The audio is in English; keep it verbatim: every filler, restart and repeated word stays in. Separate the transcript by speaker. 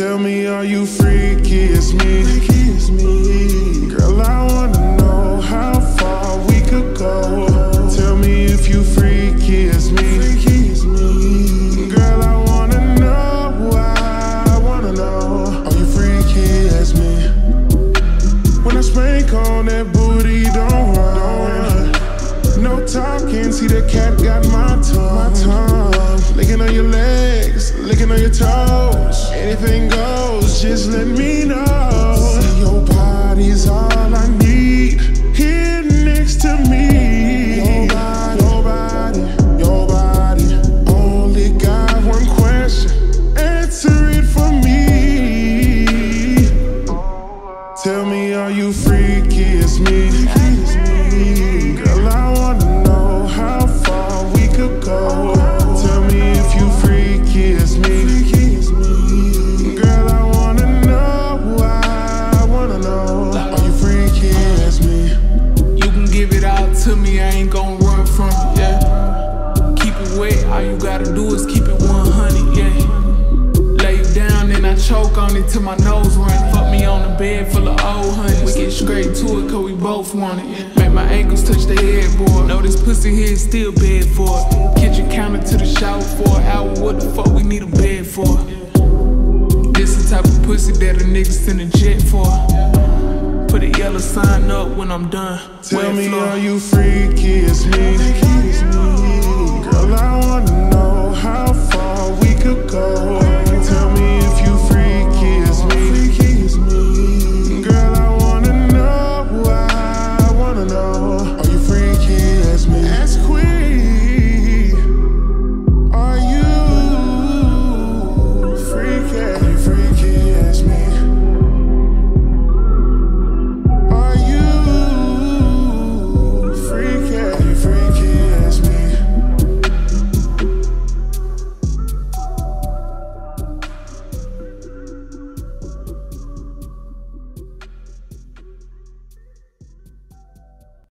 Speaker 1: Tell me, are you freaky as me? Girl, I wanna know how far we could go. Tell me if you freaky as me. Girl, I wanna know, I wanna know, are you freaky as me? When I spank on that booty, don't run. No talking, see the cat got my tongue. My tongue. Licking on your legs, licking on your toes. Anything goes, just let me know. See, your body's all I need here next to me. Your body, your body, your body. Only got one question, answer it for me. Tell me, are you freaky as me? Girl, I wanna know how far we could go. Tell me if you freaky as me. Girl, I wanna know, I wanna know, are you freaky as me?
Speaker 2: You can give it all to me, I ain't gon' run from it, yeah. Keep it wet, all you gotta do is keep it one hundred, yeah. Lay you down and I choke on it till my nose run. Fuck me on the bed full of old honey. We get straight to it cause we both want it, yeah. Make my ankles touch the headboard. Know this pussy here is still bad for it. Kitchen counter to the shower for an hour, what the fuck we need a bed for? This the type of pussy that a nigga send a jet for. Put a yellow sign up when I'm done.
Speaker 1: Tell me, are you freaky as me?